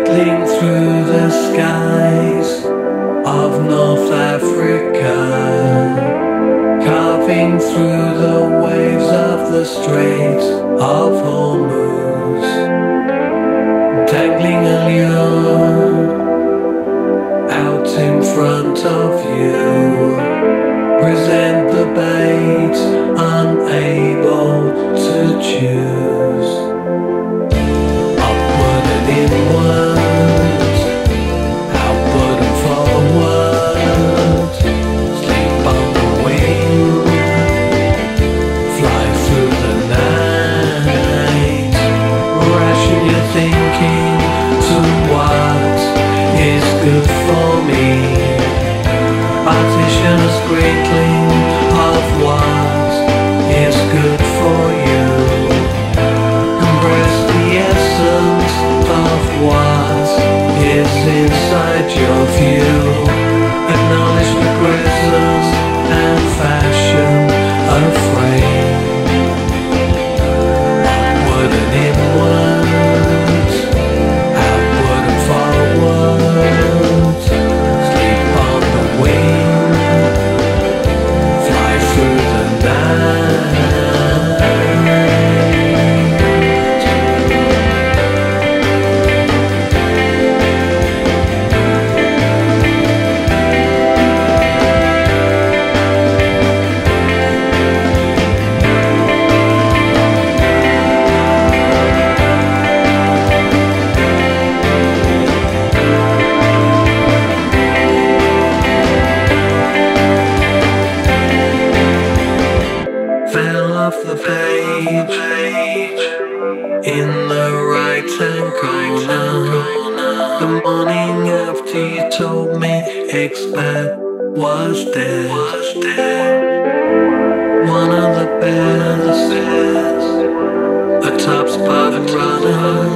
Circling through the skies of North Africa, carving through the waves of the Straits of Hormuz, tangling a lure out in front of you. Present the bait, unable to choose. Upward and inward, outward and forward. Sleep on the wing, fly through the night. Ration your thinking to what is good for me. Partition a sprinkling of what is good for you. Embrace the essence of what is inside your view. Acknowledge the presence and fashion of frame. Upward and inward, outward and forward. Sleep on the wing. Fell off the page in the right-hand corner. The morning after you told me expat was dead. One of the best, a top spot runner.